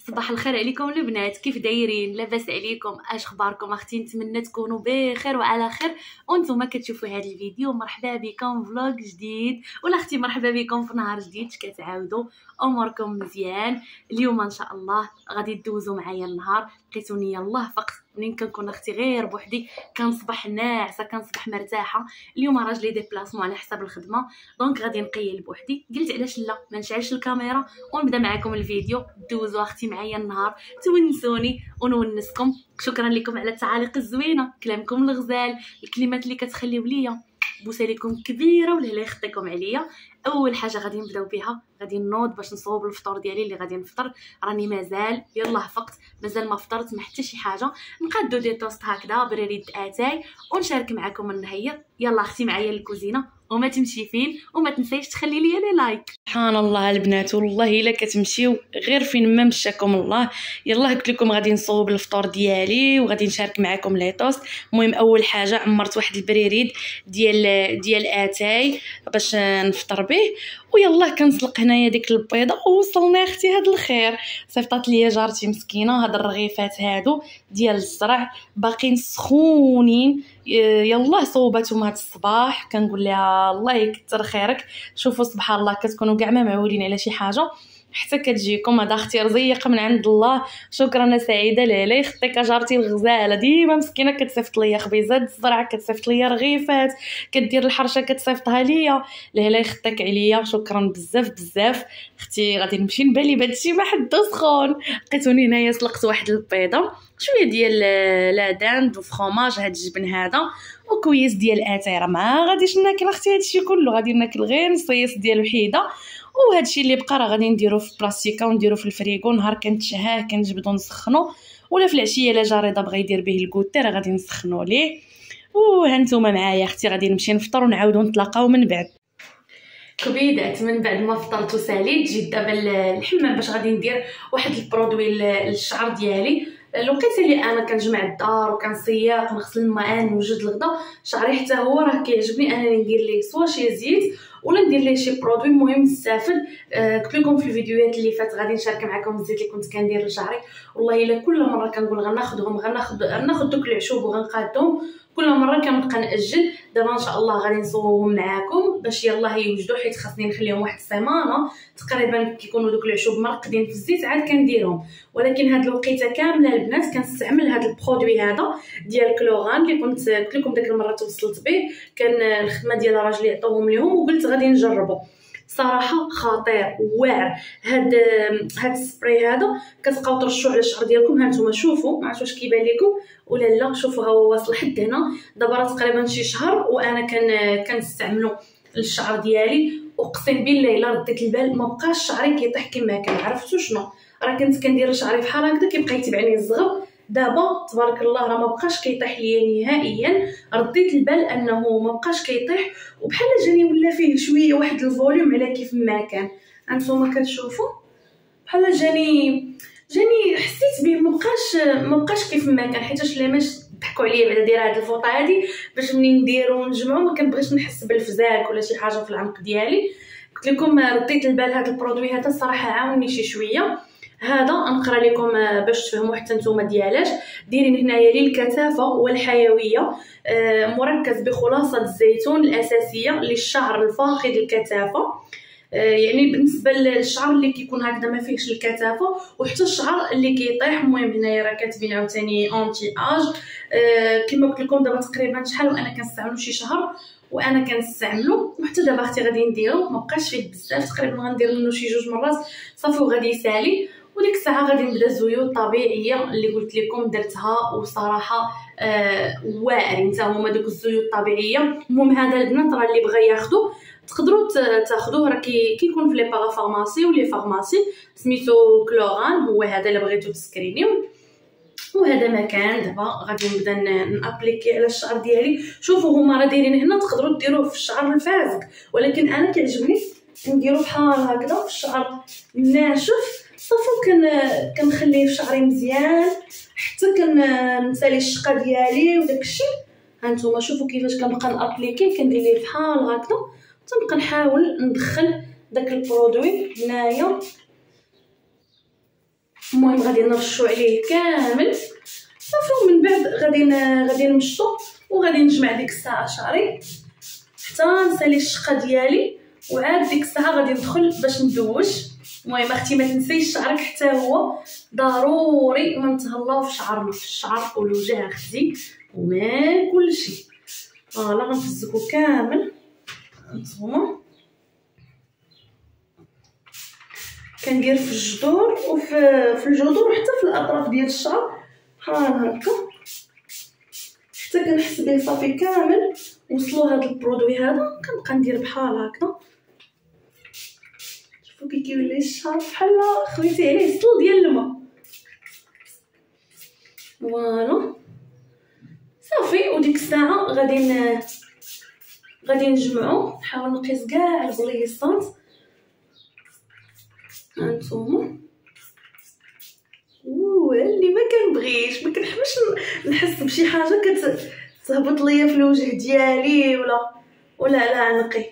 صباح الخير عليكم البنات، كيف دايرين؟ لاباس عليكم؟ اش اخباركم اختي؟ نتمنى تكونوا بخير وعلى خير وانتم كتشوفوا هذا الفيديو. مرحبا بكم فلوق جديد، ولا اختي مرحبا بكم في نهار جديد. كتعاودوا اموركم مزيان؟ اليوم ان شاء الله غادي تدوزوا معايا النهار. لقيتوني يلاه فقط منين كنكون اختي غير بوحدي، كنصبح ناعسه، كنصبح مرتاحه. اليوم راجلي ديبلاسمون على حساب الخدمه، دونك غادي نقيل بوحدي. قلت علاش لا ما نشعلش الكاميرا ونبدا معكم الفيديو. دوزوا اختي معايا النهار، تونسوني ونونسكم. شكرا لكم على التعاليق الزوينه، كلامكم الغزال، الكلمات اللي كتخليو ليا. بوسه لكم كبيره ولا يخطيكم عليا. اول حاجه غادي نبداو بها، غادي نوض باش نصوب الفطور ديالي اللي غادي نفطر. راني مازال يلاه فقت، مازال ما فطرت ما حتى شي حاجه. نقادو دي توست هكذا بريد اتاي ونشارك معكم النهير. يلا اختي معايا للكوزينه وما تمشي فين، وما تنسيش تخلي لي لايك. سبحان الله البنات، والله الا كتمشيو غير فين ما مشاكم الله. يلا قلت لكم غادي نصوب الفطور ديالي وغادي نشارك معكم لي توست. المهم اول حاجه عمرت واحد البريريد ديال اتاي باش نفطر به. ويلا كنسلق هنايا ديك البيضه ووصلنا اختي هاد الخير. صيفطات ليا جارتي مسكينه هاد الرغيفات هادو ديال الزرع باقيين سخونين. يلا صوباتهم هاد الصباح، كنقول لها الله يكثر خيرك. شوفوا سبحان الله كتكونوا كاع ما معولين على شي حاجه حتى كتجيكم. هذا اختي رزيق من عند الله. شكرا سعيده لاله يخطيك جارتي الغزاله، ديما مسكينه كتصيفط ليا خبيزات الزرع، كتصيفط ليا رغيفات، كدير الحرشه كتصيفطها ليا. لاله يخطيك عليا، شكرا بزاف بزاف اختي. غادي نمشي نبالي بهادشي ما حدو سخون. لقيتوني هنايا سلقت واحد البيضه، شويه ديال لادان وفرomاج، هاد الجبن هذا وكويس ديال اتاي. راه ما غاديش ناكل اختي هادشي كله، غادي ناكل غير نصيص ديال وحيده. وهادشي اللي بقى راه غادي نديرو في بلاستيكه ونديرو في الفريغو. نهار كنتشهاه كنجبدو نسخنو، ولا في العشيه الا جا رضا بغا يدير به الكوتي راه غادي نسخنو ليه. وهانتوما معايا اختي غادي نمشي نفطر ونعاودو نتلاقاو من بعد. كبيدات من بعد ما فطرت وساليت جيت دابا الحمام باش غادي ندير واحد البرودوي للشعر ديالي. لقيت لي انا كنجمع الدار وكنصيق نغسل الماء نوجد الغدا. شعري حتى هو راه كيعجبني انني ندير ليه سوا شي زيت ولا ندير ليه شي برودوي المهم نستافد. قلت لكم في الفيديوهات اللي فات غادي نشارك معكم الزيت اللي كنت كندير لشعري. والله الا كل مره كنقول غناخذ دوك العشوب وغنقادهم، كل مره كنبقى ناجل. دابا ان شاء الله غادي نصوبهم معاكم باش يلاه يوجدوا، حيت خاصني نخليهم واحد السيمانه تقريبا كيكونوا دوك العشوب مرقدين في الزيت عاد كنديرهم. ولكن هاد الوقيته كامله البنات كنستعمل هاد البرودوي هذا ديال كلوغان اللي كنت قلت لكم ديك المره توصلت به. كان الخدمه ديال راجلي عطوهم ليهم وقلت غادي نجربه. صراحه خطير واعر. هاد السبراي هذا كتبقاو ترشوه على الشعر ديالكم. ها نتوما شوفوا، ما عرفتش واش كيبان لكم ولا لا. شوفوا ها هو واصل حد هنا. دابا راه تقريبا شي شهر وانا كنستعملو للشعر ديالي. اقسم بالله الا رديت البال ما بقاش شعري كيطيح كما كان. عرفتوا شنو؟ راه كنت كندير شعري بحال هكذا كيبقى يتبعني الزغب. دابا تبارك الله راه ما بقاش كيطيح ليا نهائيا. رديت البال انه ما بقاش كيطيح وبحال جاني ولا فيه شويه واحد الفوليوم على كيف ما كان. انتما كتشوفوا بحال جاني حسيت به ما بقاش كيف ما كان. حيتاش اللي ماش ضحكوا عليا بعدا دايره هاد الفوطه هادي باش منين نديرو ونجمعو ما كنبغيش نحس بالفزاك ولا شي حاجه في العنق ديالي. قلت لكم رديت البال هاد البرودوي هذا الصراحه عاوني شي شويه. هذا نقرا لكم باش تفهموا حتى نتوما ديالاش. دايرين هنايا للكثافه والحيويه، مركز بخلاصه الزيتون الاساسيه للشعر الفاقد الكثافه. يعني بالنسبه للشعر اللي كيكون هكذا ما فيهش الكثافه، وحتى الشعر اللي كيطيح. المهم هنايا راه كاتبين عاوتاني اونتي اج. كما قلت لكم دابا تقريبا شحال وانا كنستعملو شي شهر وانا كنستعملو. وحتى دابا اختي غادي نديرو، ما بقاش فيه بزاف، تقريبا غندير منه شي 2 مرات صافي وغادي يسالي. وديك الساعه غادي نبدا الزيوت الطبيعيه اللي قلت لكم درتها وصراحه واعرين حتى هما دوك الزيوت الطبيعيه. المهم هذا البنات راه اللي بغا ياخذو تقدروا تاخذوه، راه كيكون في لي بارافارماسي ولي فارماسي. سميتو كلوغان هو هذا اللي بغيتو تسكرينيو. وهذا مكان دابا غادي نبدا نابليكي على الشعر ديالي. شوفوا هما راه دايرين هنا تقدروا ديروه في الشعر الفازك، ولكن انا كيعجبني نديرو بحال هكذا في الشعر الناشف صافي. كنخليه في شعري مزيان حتى كنسالي الشقه ديالي وداكشي. هانتوما شوفوا كيفاش كنبقى نابليكي، كندير ليه بحال هكذا تنبقى نحاول ندخل داك البرودوي هنايا المهم غادي نرشو عليه كامل صافي، ومن بعد غادي نمشطو وغادي نجمع ديك الساعه شعري حتى نسالي الشقه ديالي، وعاد ديك الساعه غادي ندخل باش ندوش. المهم اختي ما تنسيش شعرك حتى هو ضروري ما نتهلاو في شعرنا، في الشعر والوجه اختي وما كلشي. فوالا غنفزكو كامل. هانتوما كندير في الجذور وفي الجذور وحتى في الاطراف ديال الشعر بحال هكا حتى كنحس به صافي كامل وصلوا هذا البرودوي هذا. كنبقى ندير بحال هكا، شوفوا كي كيولي الشعر بحال خويتي عليه سطل ديال الماء. فوالا صافي، وديك الساعه غادي نجمعو، نحاول نقيس كاع البليصات. هانتوما اللي ما كنبغيش، ما كنحبش نحس بشي حاجه كتهبط ليا في الوجه ديالي ولا على عنقي.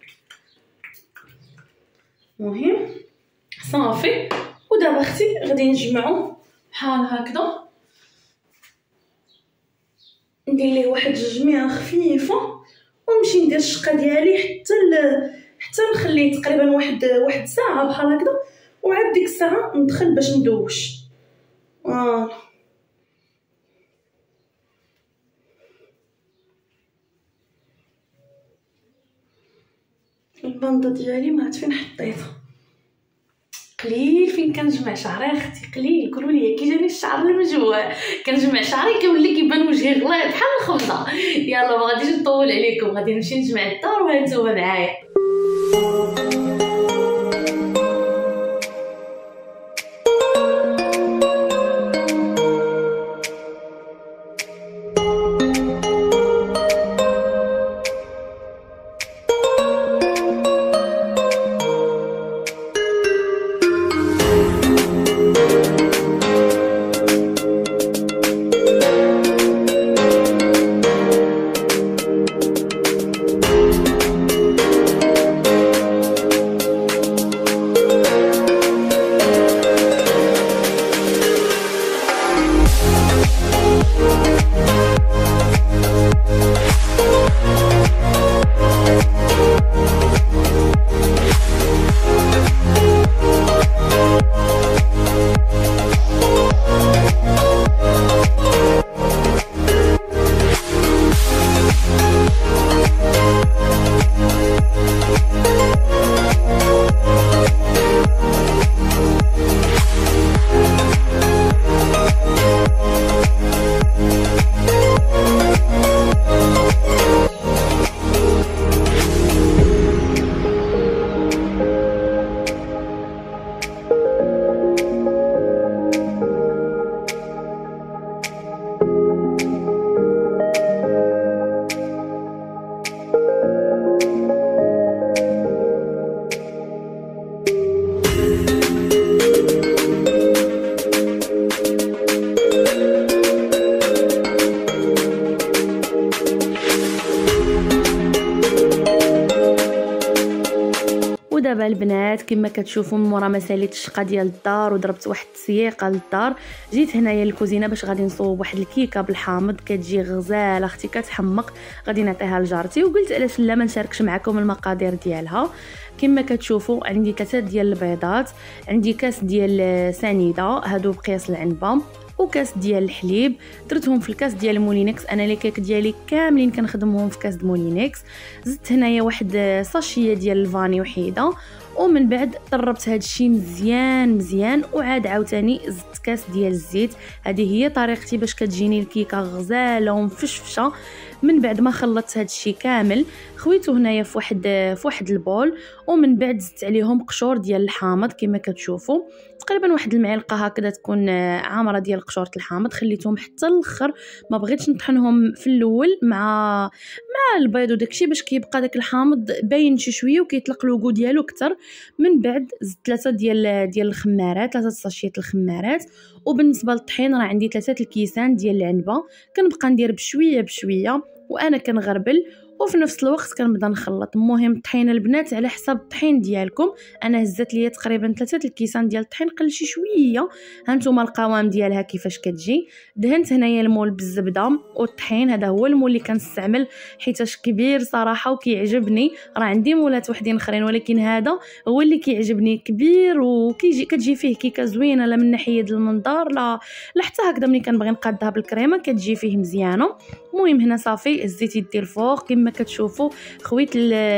المهم صافي، ودابا اختي غادي نجمعو بحال هكذا، ندير ليه واحد الجميعه خفيفه ونمشي ندير الشقه ديالي حتى نخليه تقريبا واحد ساعه بحال هكذا، وعاد ديك الساعه ندخل باش ندوش. الباندا ديالي ما عرفت فين حطيتها، قليل فين كنجمع شعري اختي، قليل. قولوا لي كي جاني الشعر المجوع كنجمع شعري كيولي كيبان وجهي غليظ بحال الخبزه. يلا ما غاديش نطول عليكم، غادي نمشي نجمع الدار وهانتوما معايا. ودابا البنات كما كتشوفوا من مورا ما ساليت الشقه ديال الدار ودربت واحد التسييقه للدار، جيت هنايا للكوزينه باش غادي نصوب واحد الكيكه بالحامض كتجي غزاله اختي كتحمق، غادي نعطيها لجارتي وقلت علاش لا ما نشاركش معكم المقادير ديالها. كما كتشوفوا عندي 3 ديال البيضات، عندي كاس ديال سنيده هادو بقياس العنبه، وكاس ديال الحليب درتهم في الكاس ديال مولينكس. انا لي كيك ديالي كاملين كنخدمهم في كاس مولينكس. زدت هنايا واحد ساشيه ديال الفاني وحيده، ومن بعد طربت هذا الشيء مزيان وعاد عاوتاني زدت كاس ديال الزيت. هذه هي طريقتي باش كتجيني الكيكه غزاله ومفشفشه. من بعد ما خلطت هذا الشيء كامل خويته هنايا في واحد البول، ومن بعد زدت عليهم قشور ديال الحامض كما كتشوفوا، تقريبا واحد المعلقه هكذا تكون عامره ديال قشوره الحامض. خليتهم حتى الاخر، ما بغيتش نطحنهم في الاول مع البيض وداكشي باش كيبقى داك الحامض باين شي شويه وكيطلق لوغو ديالو اكثر. من بعد زدت 3 ديال الخمارات، 3 ساشيات الخمارات. وبالنسبه للطحين راه عندي 3 الكيسان ديال العنبه، كنبقى ندير بشويه وانا كنغربل. وفي نفس الوقت كنبدا نخلط. المهم الطحين البنات على حسب الطحين ديالكم. انا هزت ليا تقريبا 3 الكيسان ديال الطحين، قلشي شويه. هانتوما القوام ديالها كيفاش كتجي. دهنت هنايا المول بالزبده والطحين، هذا هو المول اللي كنستعمل حيتاش كبير صراحه وكيعجبني. راه عندي مولات وحدين اخرين ولكن هذا هو اللي كيعجبني، كبير وكيجي كتجي فيه كيكه زوينه، لا من ناحيه المنظر لا حتى هكذا ملي كنبغي نقادها بالكريمه كتجي فيه مزيانه. المهم هنا صافي هزيت يدي الفوق كما كتشوفوا، خويت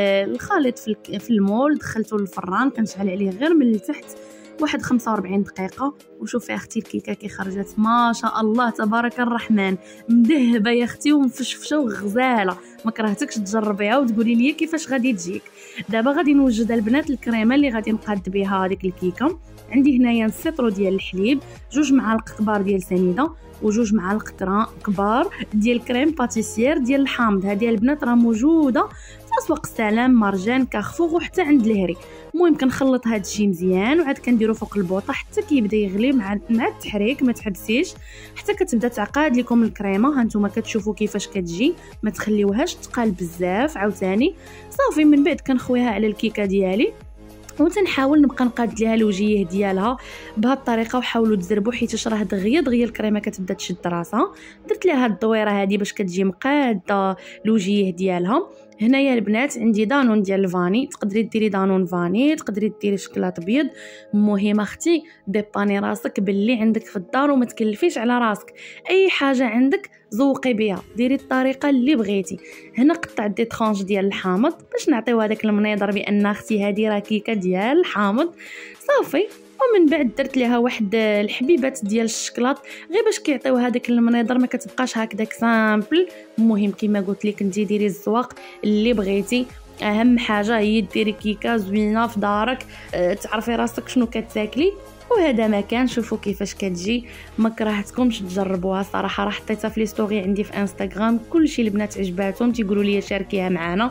الخليط في المول، دخلته للفران كنشعل عليه غير من التحت واحد 45 دقيقه. وشوفي اختي الكيكه كي خرجت ما شاء الله تبارك الرحمن، مذهبه يا اختي ومفشفشه وغزاله. ما كرهتكش تجربيها وتقولي لي كيفاش غادي تجيك. دابا غادي نوجد البنات الكريمه اللي غادي نقاد بها هذيك الكيكه. عندي هنايا نص لتر ديال الحليب، 2 معالق كبار ديال سنيده، و2 معالق كبار ديال كريم باتيسير ديال الحامض. هذه البنات راه موجوده في اسواق السلام، مارجان، كارفور وحتى عند الهري. المهم كنخلط هذا الشيء مزيان وعاد كنديرو فوق البوطه حتى كيبدا يغلي مع التحريك. ما تحبسيش حتى كتبدا تعقاد لكم الكريمه. هانتوما كتشوفوا كيفاش كتجي، ما تخليوهاش تقال بزاف. عاوتاني صافي من بعد كنخويها على الكيكه ديالي وتنحاول نبقى نقاد ليها الوجيه ديالها بهذه الطريقه. وحاولوا تزربوا حيت راه دغيا الكريمه كتبدا تشد راسها. درت ليها هاد الدويره هذه باش كتجي مقاده الوجيه ديالها. هنايا البنات عندي دانون ديال الفاني، تقدري ديري دانون فاني، تقدري ديري شكلاط ابيض. المهم اختي ديباني راسك باللي عندك في الدار وما تكلفيش على راسك. اي حاجه عندك زوقي بها، ديري الطريقه اللي بغيتي. هنا قطعت دي طرونج ديال الحامض باش نعطيو هذاك المنيضر بان اختي هذه راه كيكه ديال الحامض. صافي ومن بعد درت ليها واحد الحبيبات ديال الشكلاط غير باش كيعطيو هذاك المنيضر ما كتبقاش هكذاك سامبل. المهم كما قلت لك انت ديري الزواق اللي بغيتي. اهم حاجه هي ديري كيكه زوينه في دارك، تعرفي راسك شنو كتاكلي. وهذا ما كان. شوفوا كيفاش كتجي، ما كرهتكمش تجربوها صراحه. راه حطيتها في لي ستوري عندي في انستغرام، كلشي البنات عجباتهم تيقولوا لي شاركيها معنا.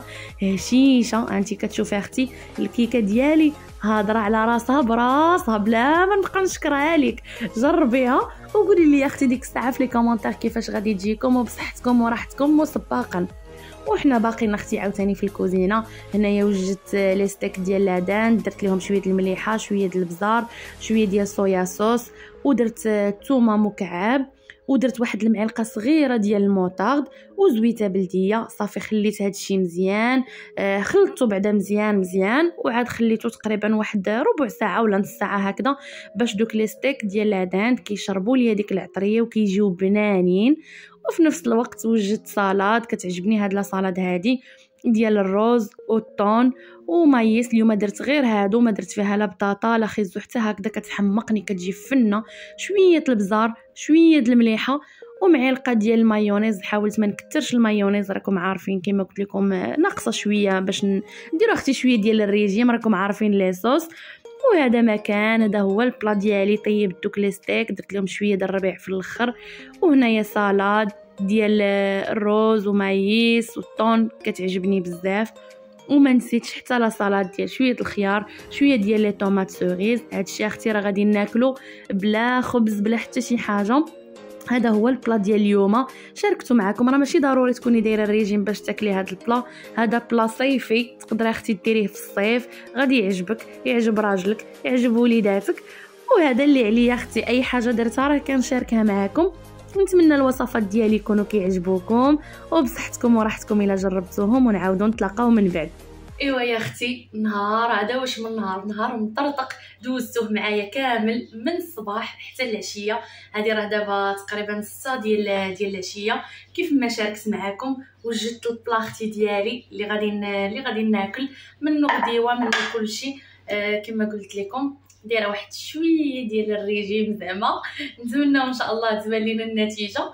هشيشه انت كتشوفي اختي الكيكه ديالي هضره على راسها براسها بلا ما نبقى نشكرها لك. جربيها وقولي لي يا اختي ديك الساعه في لي كومونتير كيفاش غادي تجيكم وبصحتكم وراحتكم مسبقا. وحنا باقيين اختي عاوتاني في الكوزينه. هنايا وجدت لي ستيك ديال العدن، درت لهم شويه المليحه، شويه ديال البزار، شويه ديال الصويا صوص، ودرت الثومه مكعب، ودرت واحد المعلقه صغيره ديال الموطارد وزويته بلديه. صافي خليت هذا الشيء مزيان، خلطته بعدا مزيان وعاد خليته تقريبا واحد ربع ساعه ولا نص ساعه هكذا باش دوك لي ستيك ديال العدن كيشربوا لي هذيك العطريه وكيجيو بنانين. وفي نفس الوقت وجدت صالاد، كتعجبني هاد لا صالاد هادي ديال الروز والطون ومايس. اليوم درت غير هادو، ما درت فيها لا بطاطا لا خيزو حتى هكذا، كتحمقني كتجي فنه. شويه البزار، شويه المليحه ومعلقه ديال المايونيز. حاولت ما نكثرش المايونيز، راكم عارفين كما قلت لكم ناقصه شويه باش نديروا اختي شويه ديال الريجيم، راكم عارفين لي صوص. وهذا ما كان، هذا هو البلا ديالي. طيبت دوك لي ستيك، درت لهم شويه د الربيع في الاخر. وهنايا صالاد ديال الروز ومايس والطون كتعجبني بزاف. وما نسيتش حتى لا صالاد ديال شويه الخيار، شويه ديال لي طوماط سوريز. هادشي اختي راه غادي ناكلو بلا خبز بلا حتى شي حاجه. هذا هو البلا ديال اليوم، شاركته معكم. راه ماشي ضروري تكوني دايره الريجيم باش تاكلي هذا البلا. هذا بلا صيفي، تقدري اختي ديريه في الصيف، غادي يعجبك، يعجب راجلك، يعجب وليداتك. وهذا اللي عليا اختي، اي حاجه درتها راه كنشاركها معكم. نتمنى الوصفات ديالي يكونوا كيعجبوكم وبصحتكم وراحتكم الا جربتوهم، ونعاودوا نتلاقاو من بعد. ايوا يا اختي، نهار هذا واش من نهار مطرطق دوزتوه معايا كامل من الصباح حتى العشيه. هذه راه دابا تقريبا 6 ديال العشيه. كيف ما شاركت معكم وجدت البلا اختي ديالي اللي غادي ناكل منه غديوه منه كلشي. كما قلت لكم دايره واحد شويه ديال الريجيم زعما. نتمنى ان شاء الله تبان لينا النتيجه.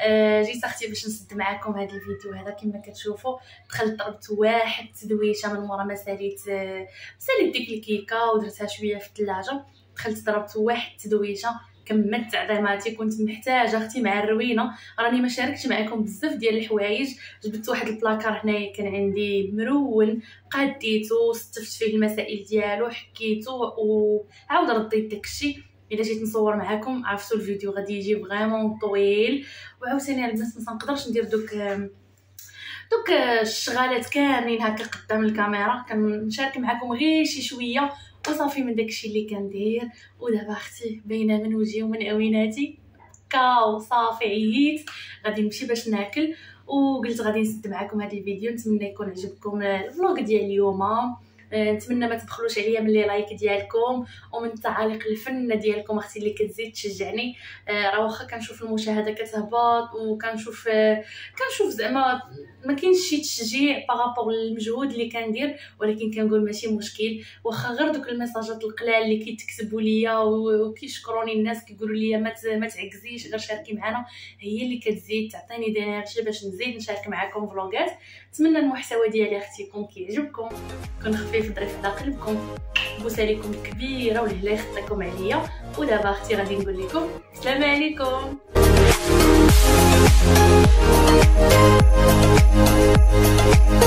جيت اختي باش نسد معكم هذا الفيديو هذا. كما كتشوفوا دخلت ضربت واحد تدويشه من مورا ما ساليت ديك الكيكه ودرتها شويه في الثلاجه. دخلت ضربت واحد تدويشه، كملت تعظيماتي. كنت محتاجه اختي مع الروينه، راني ما شاركتش معكم بزاف ديال الحوايج. جبت واحد البلاكار هنايا كان عندي مرون، قاديته استفدت فيه المسائل ديالو، حكيته وعاود رديت داكشي. الا جيت نصور معكم عرفتوا الفيديو غادي يجي فريمون طويل. وعاوتاني البنات ما نقدرش ندير دوك دوك الشغالات كاملين هكا قدام الكاميرا كنشارك معكم غير شي شويه وصافي من داكشي اللي كندير. ودابا اختي باينه من وجهي ومن عويناتي كاو صافي عييت غادي نمشي باش ناكل، وقلت غادي نسد معكم هذا الفيديو. نتمنى يكون عجبكم الفلوق ديال اليوم. نتمنى ما تبخلوش عليا من لي لايك ديالكم ومن التعاليق الفنه ديالكم اختي اللي كتزيد تشجعني. راه واخا كنشوف المشاهده كتهبط وكنشوف زعما ما كاينش شي تشجيع بارابور للمجهود اللي كندير، ولكن كنقول ماشي مشكل. واخا غير دوك الميساجات القلال اللي كيتكتبوا ليا وكيشكروني الناس كيقولوا لي ما تعكزيش غير شاركي معنا، هي اللي كتزيد تعطيني دينيرجي باش نزيد نشارك معكم فلوغات. نتمنى المحتوى ديالي اختي يكون كيعجبكم، يكون خفيف ظريف على قلبكم. بوسه لكم كبيره والله يخليكم عليا. ودابا اختي غادي نقول لكم السلام عليكم.